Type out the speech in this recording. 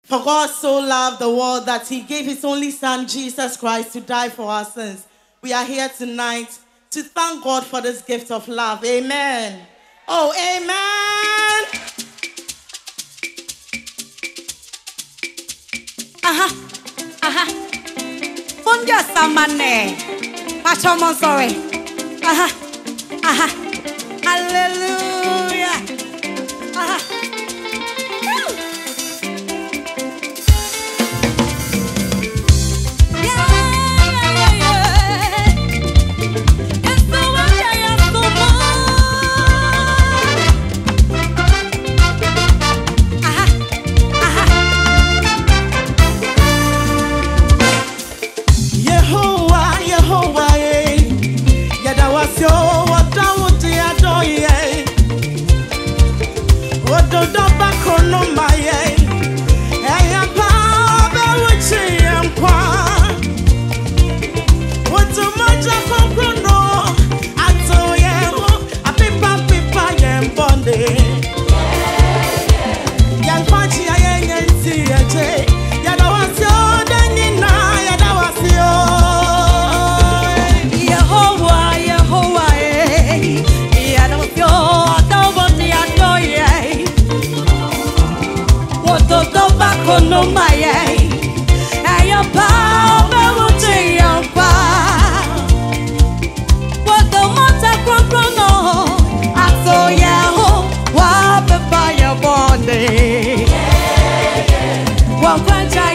For God so loved the world that he gave his only son, Jesus Christ, to die for our sins. We are here tonight to thank God for this gift of love. Amen. Oh, amen. Funja samane. Pachomon sorry. Hallelujah. Wode dɔba krono ma ye ampa ɔbewu gyee nkwa wode mogya kronkron atew Apepa pepa bɔne nkwaji yɛanya nti agye yɛda wase da nyinaa yɛda wase Yehowa yɛda wase dɔba krono ma ye ampa ɔbewu gyee nkwa wode mogya kronkron atew Yehowa pepa bɔne Wonkoa